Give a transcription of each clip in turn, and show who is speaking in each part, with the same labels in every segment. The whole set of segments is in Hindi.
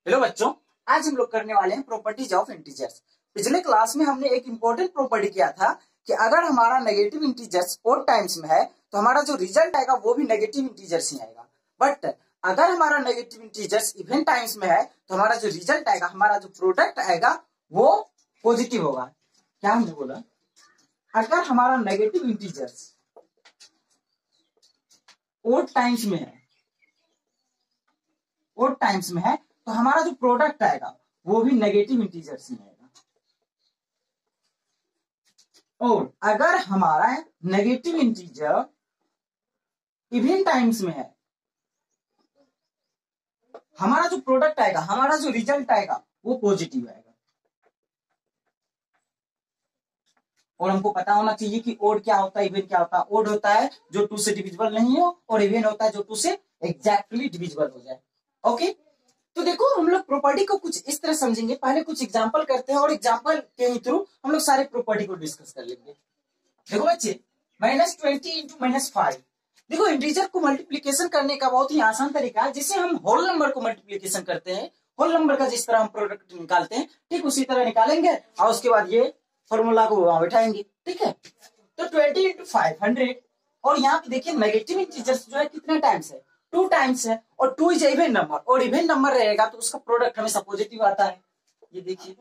Speaker 1: हेलो बच्चों, आज हम लोग करने वाले हैं प्रॉपर्टीज ऑफ इंटीजर्स। पिछले क्लास में हमने एक इंपॉर्टेंट प्रॉपर्टी किया था कि अगर हमारा नेगेटिव इंटीजर्स ओड टाइम्स में है तो हमारा जो रिजल्ट आएगा वो भी नेगेटिव इंटीजर्स ही आएगा। बट अगर हमारा नेगेटिव इंटीजर्स इवन टाइम्स में है तो हमारा जो रिजल्ट आएगा, हमारा जो प्रोडक्ट आएगा वो पॉजिटिव होगा। क्या हमने बोला? अगर हमारा नेगेटिव इंटीजर्स ओड टाइम्स में है, ओड टाइम्स में है तो हमारा जो प्रोडक्ट आएगा वो भी नेगेटिव इंटीजर्स ही आएगा। और अगर हमारा नेगेटिव इंटीजर इवन टाइम्स में है, हमारा जो प्रोडक्ट आएगा, हमारा जो रिजल्ट आएगा वो पॉजिटिव आएगा। और हमको पता होना चाहिए कि ओड क्या होता है, इवन क्या होता है। ओड होता है जो 2 से डिविजिबल नहीं हो और इवन होता है जो 2 से एग्जैक्टली डिविजिबल हो जाए। ओके, तो देखो हम लोग प्रॉपर्टी को कुछ इस तरह समझेंगे। पहले कुछ एग्जांपल करते हैं और एग्जांपल के ही थ्रू हम लोग सारे प्रॉपर्टी को डिस्कस कर लेंगे। देखो बच्चे, -20 इंटू -5। देखो इंटीजर को मल्टीप्लीकेशन करने का बहुत ही आसान तरीका है। जिसे हम होल नंबर को मल्टीप्लीकेशन करते हैं, होल नंबर का जिस तरह हम प्रोडक्ट निकालते हैं ठीक उसी तरह निकालेंगे और उसके बाद ये फॉर्मूला को वहां बैठाएंगे। ठीक है, तो 20 इंटू 500। और यहाँ पे देखिए नेगेटिव इंटीजर्स जो है कितने टाइम्स है, 2 टाइम्स है। और 2 इज इवन नंबर और इवन नंबर रहेगा तो उसका प्रोडक्ट हमेशा पॉजिटिव आता है। ये देखिए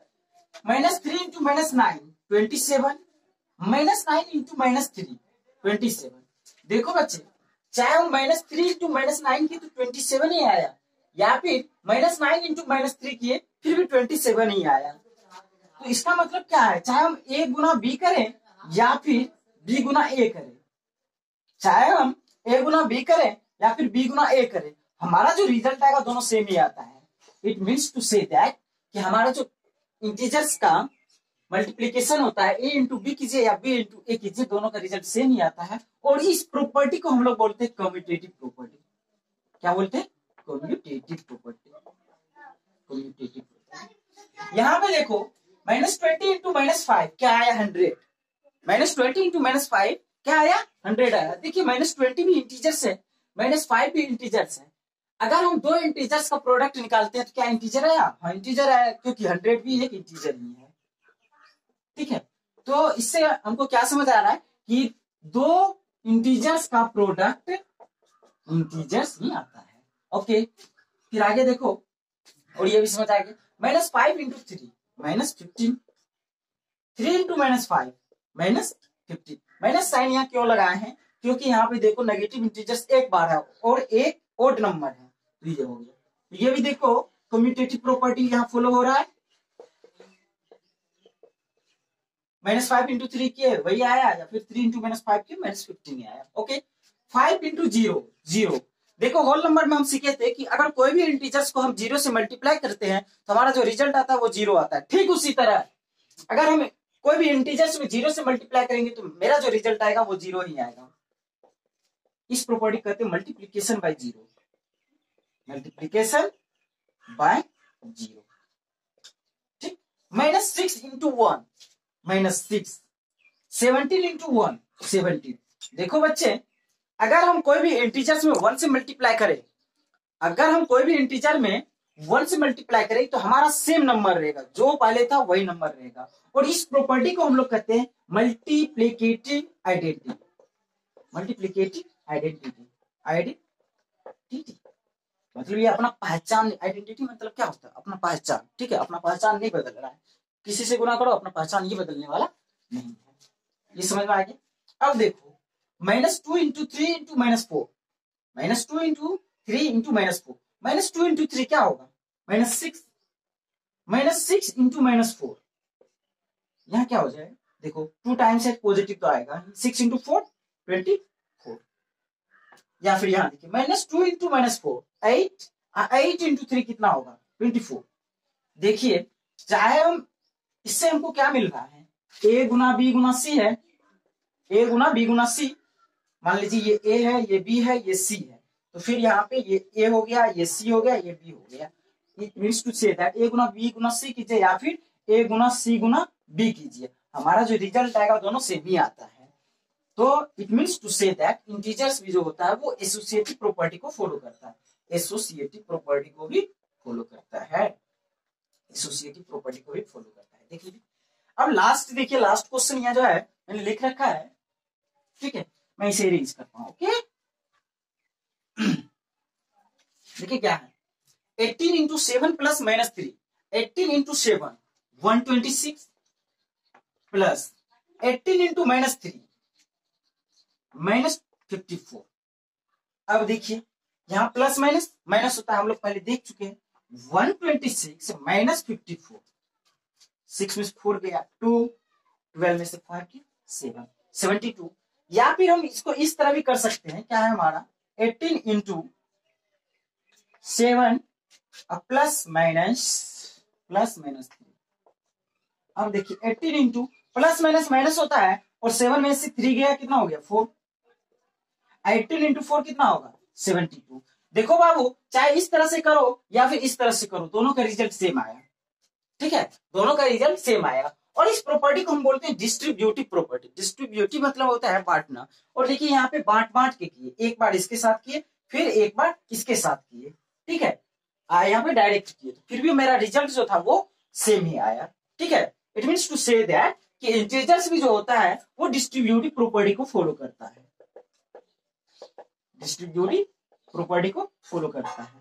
Speaker 1: -3 इंटू -9 27, -9 इंटू -3 27। देखो बच्चे, चाहे हम -3 इंटू -9 किए तो 27 ही आया, या फिर -9 इंटू -3 किए फिर भी 27 ही आया। तो इसका मतलब क्या है, चाहे हम a गुना b करें या फिर b गुना a करें, चाहे हम a गुना b करें या फिर b गुना a करें, हमारा जो रिजल्ट आएगा दोनों सेम ही आता है। It means to say that कि हमारा जो इंटीजर्स का मल्टीप्लीकेशन होता है a इंटू बी कीजिए या b इंटू a कीजिए, दोनों का रिजल्ट सेम ही आता है। और इस प्रॉपर्टी को हम लोग बोलते हैं कम्यूटेटिव प्रॉपर्टी। क्या बोलते हैं? Commutative property. Commutative property. यहाँ पे देखो -20 इंटू -5 क्या आया? 100। -20 इंटू -5 क्या आया? 100 आया। देखिए -20 भी इंटीजर्स है, -5 भी इंटीजर्स है। अगर हम दो इंटीजर्स का प्रोडक्ट निकालते हैं तो क्या इंटीजर आया? हाँ इंटीजर आया, क्योंकि 100 भी एक इंटीजर ही है। ठीक है, तो इससे हमको क्या समझ आ रहा है कि दो इंटीजर्स का प्रोडक्ट इंटीजर्स ही आता है। ओके, फिर आगे देखो और ये भी समझ आ गया। -5 इंटू 3 -15, 3 इंटू -5 -15। माइनस साइन यहाँ क्यों लगाए हैं? क्योंकि यहाँ पे देखो नेगेटिव इंटीजर्स एक बार है और एक ओड नंबर है, तो ये हो गया। ये भी देखो कम्यूटेटिव प्रॉपर्टी यहाँ फॉलो हो रहा है। -5 इंटू 3 किए वही आया, या फिर 3 इंटू -5 किए -15 आया। Okay, 5 into 0 0। देखो होल नंबर में हम सीखे थे कि अगर कोई भी इंटीजर्स को हम 0 से मल्टीप्लाई करते हैं तो हमारा जो रिजल्ट आता है वो 0 आता है। ठीक उसी तरह अगर हम कोई भी इंटीजर्स में 0 से मल्टीप्लाई करेंगे तो मेरा जो रिजल्ट आएगा वो 0 ही आएगा। इस प्रॉपर्टी कहते हैं मल्टीप्लीकेशन बाय 0। Multiplication bye 0। ठीक, -6 इंटू 1 -6, 17 इंटू 1 17। देखो बच्चे, अगर हम कोई भी इंटीजर्स में 1 से मल्टीप्लाई करें, अगर हम कोई भी इंटीजर में 1 से मल्टीप्लाई करें तो हमारा सेम नंबर रहेगा, जो पहले था वही नंबर रहेगा। और इस प्रॉपर्टी को हम लोग कहते हैं multiplicative identity. Multiplicative identity, identity मतलब ये अपना पहचान। आइडेंटिटी मतलब क्या होता है? अपना पहचान। ठीक है, अपना पहचान नहीं बदल रहा है। किसी से गुना करो, अपना पहचान ये बदलने वाला नहीं है। ये समझ में आ गया? अब देखो -2 into 3 into -4, -2 into 3 into -4, -2 into 3 क्या होगा? -6, -6 इंटू -4 यहाँ क्या हो जाएगा? देखो 2 टाइम्स है, पॉजिटिव तो आएगा। 6 इंटू 4 24। या फिर यहाँ देखिए -2 इंटू -4 8, 8 इंटू 3 कितना होगा? 24। देखिए चाहे हम इससे हमको क्या मिल रहा है? a गुना b गुना c है, a गुना b गुना c। मान लीजिए ये a है, ये b है, ये c है, तो फिर यहाँ पे ये a हो गया, ये c हो गया, ये b हो गया। It means to say that a गुना b गुना c कीजिए या फिर a Guna c Guna b कीजिए, हमारा जो रिजल्ट आएगा दोनों सेम ही आता है। तो it means to say that integers भी जो होता है वो एसोसिएटिव प्रॉपर्टी को फॉलो करता है, एसोसिएटिव प्रॉपर्टी को भी फॉलो करता लास्ट देखिए, लास्ट क्वेश्चन यहाँ जो है मैंने लिख रखा है, ठीक है, मैं इसे अरेंज करता हूं। ओके, देखिए क्या है, 18 into 7 plus minus 3, 18 into 7 126 plus 18 into minus 3 minus 54। अब देखिए यहां प्लस माइनस माइनस होता है, हम लोग पहले देख चुके हैं। 126 माइनस 54, 6 में से 4 गया 2, 12 में से 5 7, 72। या फिर हम इसको इस तरह भी कर सकते हैं, क्या है हमारा 18 इंटू 7 प्लस माइनस 3। अब देखिए 18 इंटू प्लस माइनस माइनस होता है, और 7 में से 3 गया, कितना हो गया 4। 18 इंटू 4 कितना होगा 72। देखो बाबू, चाहे इस तरह से करो या फिर इस तरह से करो, दोनों का रिजल्ट सेम आया, ठीक है, दोनों का रिजल्ट सेम आया। और इस प्रॉपर्टी को हम बोलते हैं डिस्ट्रीब्यूटिव प्रॉपर्टी। डिस्ट्रीब्यूटिव मतलब होता है बांटना। और देखिए यहाँ पे बांट बांट के किए, एक बार इसके साथ किए, फिर एक बार इसके साथ किए, ठीक है, यहाँ पे डायरेक्ट किए, फिर भी मेरा रिजल्ट जो था वो सेम ही आया, ठीक है। It means to say that कि इंटीजर्स भी जो होता है वो डिस्ट्रीब्यूटिव प्रॉपर्टी को फॉलो करता है, डिस्ट्रीब्यूटिव प्रॉपर्टी को फॉलो करता है।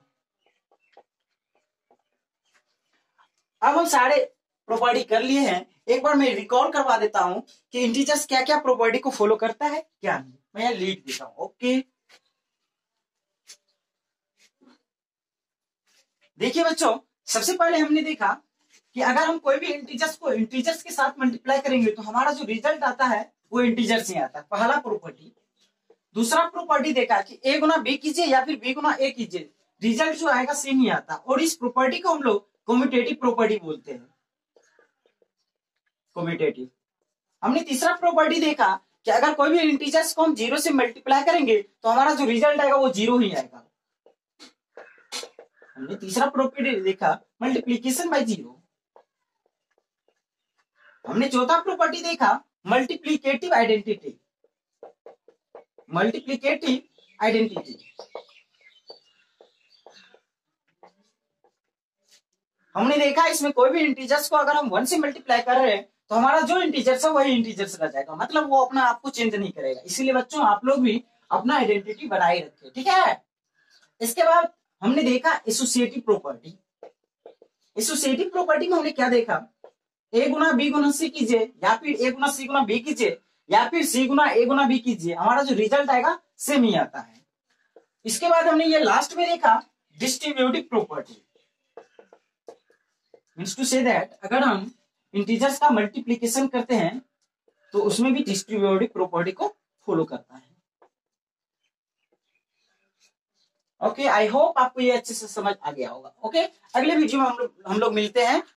Speaker 1: अब हम सारे प्रॉपर्टी कर लिए हैं, एक बार मैं रिकॉल करवा देता हूं कि इंटीजर्स क्या क्या प्रॉपर्टी को फॉलो करता है, क्या नहीं। मैं यहाँ लिख देता हूं। ओके, देखिए बच्चों, सबसे पहले हमने देखा कि अगर हम कोई भी इंटीजर्स को इंटीजर्स के साथ मल्टीप्लाई करेंगे तो हमारा जो रिजल्ट आता है वो इंटीजर्स ही आता है, पहला प्रॉपर्टी। दूसरा प्रॉपर्टी देखा कि a गुना b कीजिए या फिर b गुना a कीजिए, रिजल्ट जो आएगा सेम ही आता, और इस प्रॉपर्टी को हम लोग कम्यूटेटिव प्रॉपर्टी बोलते हैं, कम्यूटेटिव। हमने तीसरा प्रॉपर्टी देखा कि अगर कोई भी इंटीजर्स को हम 0 से मल्टीप्लाई करेंगे तो हमारा जो रिजल्ट आएगा वो 0 ही आएगा। हमने तीसरा प्रॉपर्टी देखा मल्टीप्लीकेशन बाय 0। हमने चौथा प्रॉपर्टी देखा मल्टीप्लीकेटिव आइडेंटिटी, मल्टीप्लीकेटिव आइडेंटिटी। हमने देखा इसमें कोई भी इंटीजर्स को अगर हम 1 से मल्टीप्लाई कर रहे हैं तो हमारा जो इंटीजर्स है वही इंटीजर्स रह जाएगा, मतलब वो अपना आप को चेंज नहीं करेगा। इसीलिए बच्चों आप लोग भी अपना आइडेंटिटी बनाए रखें, ठीक है। इसके बाद हमने देखा एसोसिएटिव प्रॉपर्टी। एसोसिएटिव प्रॉपर्टी में हमने क्या देखा, a गुना b गुना c कीजिए या फिर a Guna c Guna b कीजिए या फिर c गुना a गुना b कीजिए, हमारा जो रिजल्ट आएगा सेम ही आता है। इसके बाद हमने ये लास्ट में देखा distributive property, means to say that अगर हम इंटीजर्स का मल्टीप्लिकेशन करते हैं तो उसमें भी डिस्ट्रीब्यूटिव प्रॉपर्टी को फॉलो करता है। ओके, आई होप आपको ये अच्छे से समझ आ गया होगा। ओके, अगले वीडियो में हम लोग मिलते हैं।